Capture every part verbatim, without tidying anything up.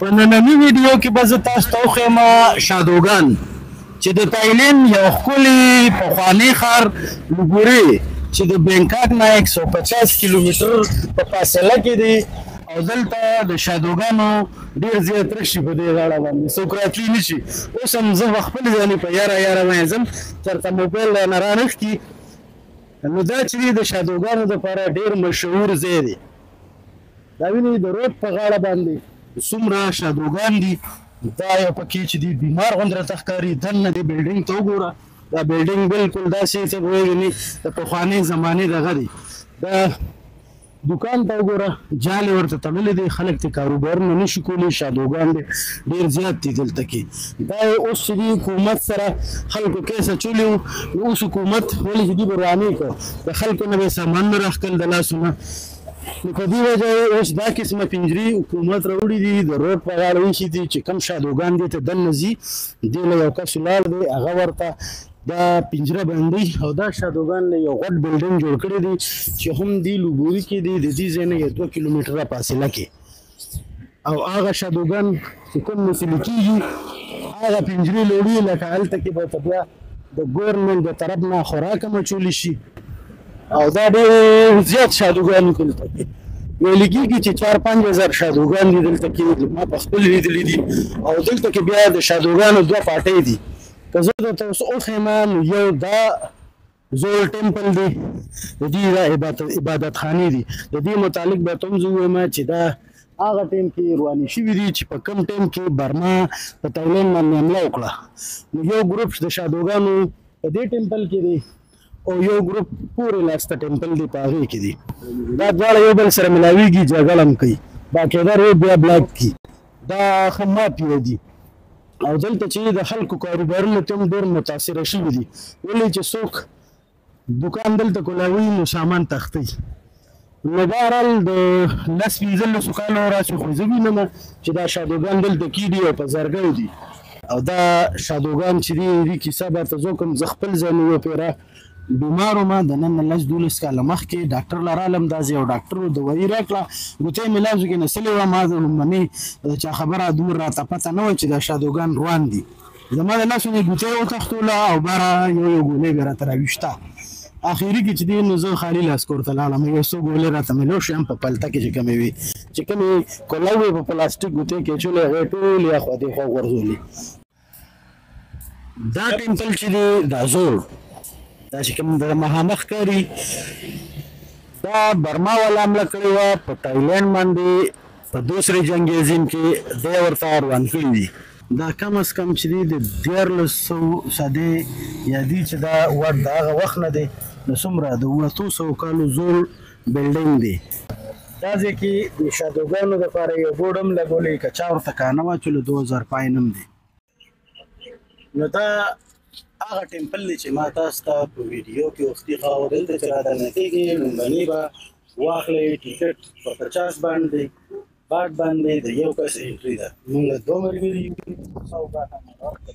په ننني ویډیو کې به زه تاسو ته وښیم شادوګان چې د تایلند یو ښکلی پخوانی ښار لوګورې چې د بینکاک نه یک سو پچاس کیلومتر په فاصله کې دی او دلته د شادوګانو ډېر زیات رش په دې غاړه باندې څوک راتلی نه شي. اوس هم زه په خپل ځانې په یاره یاره باندې ځم چېرته موبایل نه رانښکي. نو دا چې د شادوګانو دپاره ډېر مشهور ځای دی. دا وینئ د روډ په غاړه باندې څومره شادوګان دي. دا یو پکې چې دی بیمار غوندې راته ښکاري. دننه دې بلډینګ ته وګوره. دا بلډینګ بالکل داسې ته وایي د پخوانۍ زمانې دغه دی. دا دوکان ته وګوره جالې ورته تړلې دی. خلک ترې کاروبارونه نه شي کولی. شادوګان دی ډېر زیات دي دلته کې. دا اوس چې دی حکومت سره خلکو کیس اچولی وو. نو اوس حکومت ولې چې دی به روانې کړ د خلکو نه به یې سامانونه راښکل د لاسونه. نو په دې وجه اوس دا قسمه پنجرې حکومت راوړي دي د روډ په غاړه ایښي دي چې کوم شادوګان دې ته دننه ځي دې له یو کس ولاړ دی هغه ورته دا پنجره بندوي او دا شادوګان له یو غټ بلډینګ جوړ کړی دی چې هم دې لوګوري کې دی د دې ځای نه یو دوه کیلومتره فاصله کې. او هغه شادوګان چې کوم وسیلې کېږي هغه پنجرې لوړي لکه هلته کې به ته بیا د ګورنمنټ د طرف نه خوراک هم اچولی شي. او دا ډېر زیات شادوګان دي دلته کې. ویل کېږي چې چار پنځ هزار شادوګان دي دلته کې. ما په خپل لیدلي دي. او دلته کې بیا د شادوګانو دوه پاټۍ دي. که زه درته اوس وښیم نو یو دا زول ټیمپل دی د دې دا عبادت خانې دي. د دې متعلق به ته هم زه ووایم چې دا هغه ټیم کې روانې شوي دي چې په کوم ټیم کې برما په تایلند باندې حمله وکړه. نو یو ګروپ د شادوګانو په دې ټیمپل کې دی او یو ګروپ پورې لاسته ټیمپل دی په هغې کې دي. دا دواړه یو بل سره ملاویږي جګړه هم کوي. باقاعده روډ بیا بلاک کړي. دا ښه مافیا دي. او دلته چې د خلکو کاروبارونه ته هم ډېر متاثره شوي دي. ولې چې څوک دوکان دلته کولاوي نو سامان تښتوي. نو بهرحال د لس پنځلسو کالو راسې خو زه وینم چې دا شادوګان دلته کېږي او په زرګو دي. او دا شادوګان چې دي دې کیسه به ته زه کوم زه خپل ځای مې وپېره بیمار وم د نن نه لس دولس کاله مخکې ډاکټر له رالم. دا یو ډاکټر و دوایي راکړه. ګوتې مې لاسو کې نڅلې وه. ما لومړنۍ د چا خبره دومره راته پته نه وه چې دا شادوګان روان دي. زما د لاسو نه ګوتې وتښتوله او باره یو یو ګولۍ بې راته راویشته. اخري کې چې دی نو زه خالي لاس کور ته لاړم. یو څو ګولۍ راته مېلو شي هم په پلته کې چې کومې وي چې کومې کوله وې په پلاستیک ګوتې کې اچولې هغې ټولې اخوا دېخوا غورځولې. دا ټیمپل چې دی دا زوړ دا چې کوم د مخامخ ښکاري دا برما والا حمله کړې وه په تایلند باندې په دوسرې جنګ عظیم کې دی ورته روان کړي دي. دا کم از کم چې دی د دیارلس سوه صدۍ یا دي چې دا وړ د هغه وخت نه دی نو څومره د اووه اتو سوو کالو زوړ بلډینګ دی. دا ځای کې د شادوګانو دپاره یو بورډ هم لګولی که چا ورته کانه واچولو دوه زر پاین هم دی. نو دا هغه ټیمپل دی چې ما تاسو ته په ویډیو کې وختي ښاوه. دلته چې رادننه کېږي لومړني به واخلئ ټیکټ په پچاس باندې باټ باندې د یو کس انټري ده. موږ دوه ملګري یو سو باټه مې ورکړه.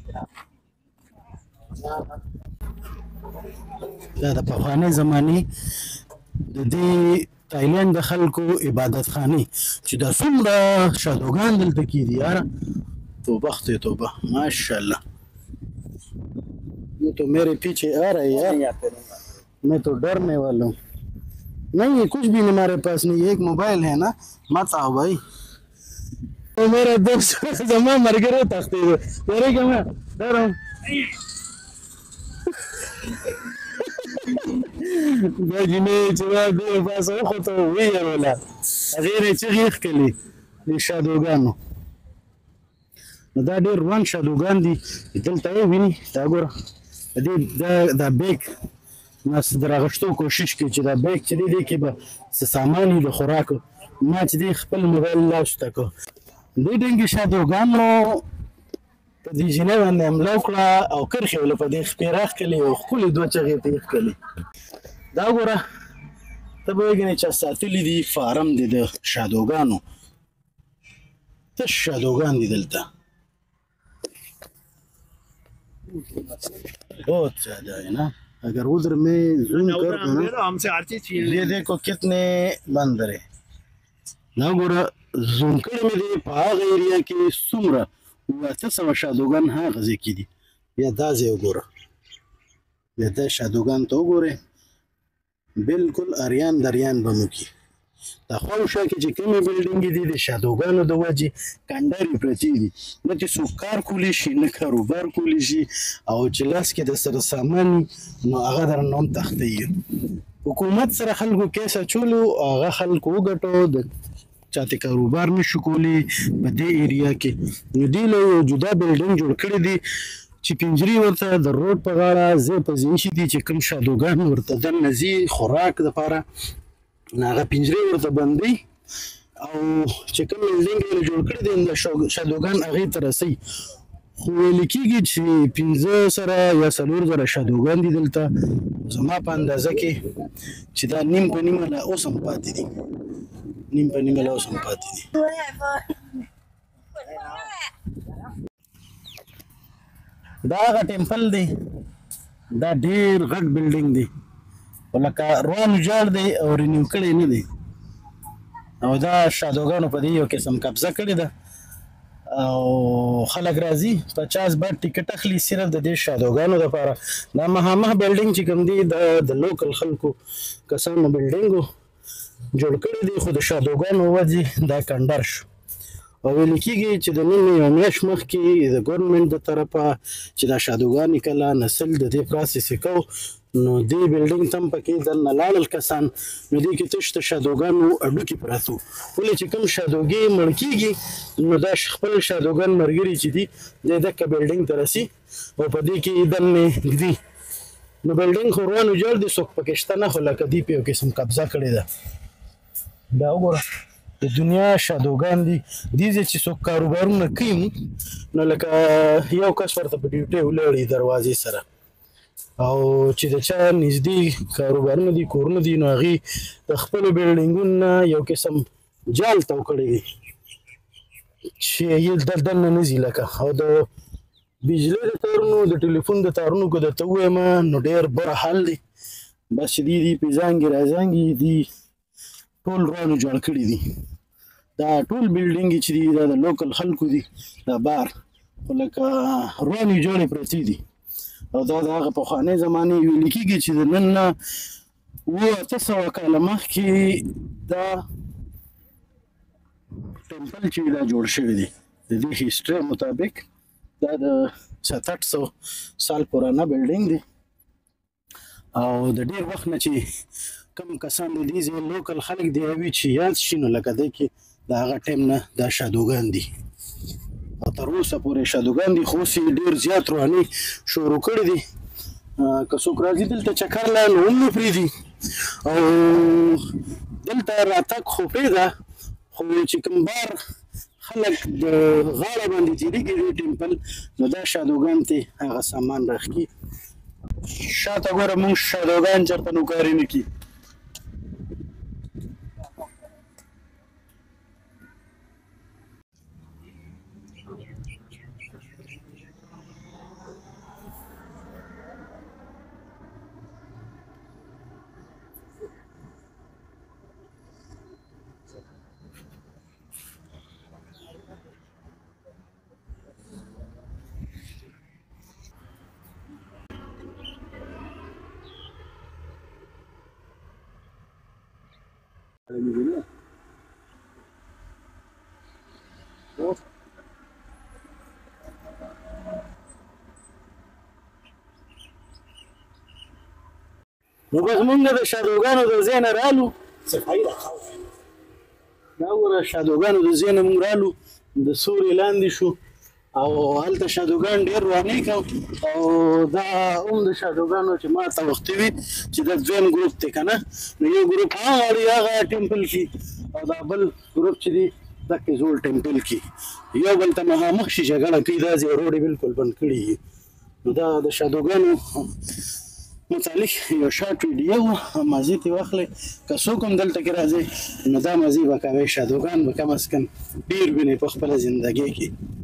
دا د پخوانۍ زمانې د دې تایلند د خلکو عبادت خانې چې دا څومره شادوګان دلته کېدي. یاره توبه خدای توبه ماشاءالله. ये तो मेरे पीछे आ रहे हैं यार. मैं तो डरने वाला हूँ. नहीं ये कुछ भी नहीं हमारे पास नहीं. एक मोबाइल है ना. मत आओ भाई. तो मेरा दोस्त जमा मर गए तख्ते हुए तेरे क्या मैं डर रहा हूँ. जिन्हें चुरा दे पास हो तो वही है बोला غیر چغیخ کلی د شادوګانو. نو دا ډېر روان شادوګان دي. دلته یې ویني دا ګوره دې دا بیګ ما د راغشتو کوشش کوي چې دا بیګ چې دی دې کې به څه سامان وي د خوراکو. ما چې دی خپل موبایل لاسو ته کړ. دې ډنګې شادوګانو په دې جینۍ باندې حمله وکړه او کرښې وله په دې خپېره ښکلې او ښکلې دوه چغې ته یې ښکلې. دا ګوره ته به وګڼې چا ساتلي دي فارم دی د شادوګانو. تش شادوګان دي دلته. बहुत ज्यादा है ना. अगर उधर में जूम कर दो ना हमसे हर चीज छीन ले. ये देखो कितने बंदर है ना. गोरा زوم کړی مې دی په هغه ایریا کې څومره اووه اته سوه شادوګان هغه ځای کې دي. بیا دا ځای وګوره، بیا دا شادوګان ته وګورئ، بالکل اریان دریان به مو کي. دا خواوشا کې چې کومې بلډینګې دي د شادوګانو د وجې کنډرې پرتې دي، نه چې څوک کار کولی شي نه کاروبار کولی شي، او چې لاس کې د سره سامان نو هغه درنه هم تښتوي. حکومت سره خلکو کیس اچولو، هغه خلکو وګټو، د چاته کاروبار نشو کولی په دې ایریا کې، نو دوی له یو جدا بلډینګ جوړ کړی دی چې پنجرې ورته د روډ په غاړه ځای په ځای ایښي دي چې کوم شادوګان ورته دننه ځي خوراک دپاره، نو هغه پنجرې ورته بندوي او چې کوم بلډینګ یې جوړ کړی دی د شادوګان هغې ته رسوي. خو ویل کېږي چې پنځه سره یا څلور زره شادوګان دي دلته. زما په اندازه کې چې دا نیم په نیمه لا اوس هم پاتې دي، نیم په نیمه لا اوس هم پاتې دي. دا هغه ټیمپل دی، دا ډېر غټ بلډینګ دی، خو لکه روان ویجاړ دی او رینیو کړی نه دی، او دا شادوګانو په دې یو قسم قبضه کړې ده او خلک راځي پچاس بات ټیکټ اخلي صرف د دې شادوګانو دپاره. دا مخامخ بلډینګ چې کوم دی دا د لوکل خلکو کسانو بلډینګ جوړ کړی دی، خو د شادوګانو وجې دا کنډر شو. او ویل کېږي چې د نن یو میاشت مخکې د ګورنمنټ د طرفه چې دا شادوګانې کله نسل د دې پراسس یې کو، نو دې بلډینګ ته هم پکې دننه لاړل کسان، نو دې کې تش د شادوګانو اډوکې پراته وو. ولې چې کوم شادوګې مړ کېږي نو دا خپل شادوګان ملګري چې دي دی دکه بلډینګ ته رسي او په دې کې دننه ږدي. نو بلډینګ خو روان ویجاړ دی، څوک پکې شته نه، خو لکه دې په یو قسم قبضه کړې ده. دا وګوره د دنیا شادوګان دي، دې ځای چې څوک کاروبارونه کوي نو لکه یو کس ورته په ډیوټۍ ولاړ دروازې سره، او چې د چا نږدې کاروبارونه دي کورونه دي نو هغې د خپلو بلډینګونو نه یو قسم جال تاو کړی دی چې یې دننه نه ځي لکه. او د بجلۍ د تارونو د ټلیفون د تارونو که درته ووایم نو ډېر بره حال دی، بس چې دي دي پې زانګې رازانګې دي ټول روان ویجاړ کړي دي. دا ټول بلډینګ چې دي دا د لوکل خلکو دي، دا بار خو لکه روان ویجاړې پرتې دي. او دا د هغه پخوانۍ زمانې ویل کېږي چې د نن نه اووه اته سوه کاله مخکې دا ټیمپل چې دا جوړ شوی دی د دې هسټرۍ مطابق دا د سات اټ سوه سال پرانه بلډینګ دی. او د ډېر وخت نه چې کم کسان د دې ځای لوکل خلک دی وي چې یاد شي نو لکه دی کې د هغه ټایم نه دا شادوګان دي او تر اوسه پورې شادوګان دي، خو اوس یې ډېر زیات رواني شروع کړي دي. که څوک راځي دلته چکر لا نو هم نه پرېږدي، او دلته راتګ خو پرېږده، خو چې کوم بار خلک د غاړه باندې تېرېږي دې ټیمپل نو دا شادوګان ته هغه سامان راښکي. شاته ګوره مونږ شادوګان چېرته نوکاري نه کي. نو بس مونږ د شادوګانو د ځای نه رالو، دا وګوره شادوګانو د ځای نه مونږ رالو، د سوري لاندې شو او هلته شادوګان ډېر روانې کړو. او دا هم د شادوګانو چې ما ته وختي وي چې دا دویم ګروپ دی که نه، نو یو ګروپ هغه غواړي هغه ټیمپل کې، او دا بل ګروپ چې دی دکې زوړ ټیمپل کې یو بل ته مخامخ شي جګړه کوي. دا ځای روډ یې بالکل بند کړي. نو دا د شادوګانو متعلق یو شارټ ویډیو مازې ترې واخلئ، که څوک هم دلته کې راځئ نو دا مازې به کوئ، شادوګان به کم از کم ډېر وینئ په خپله زندګۍ کې.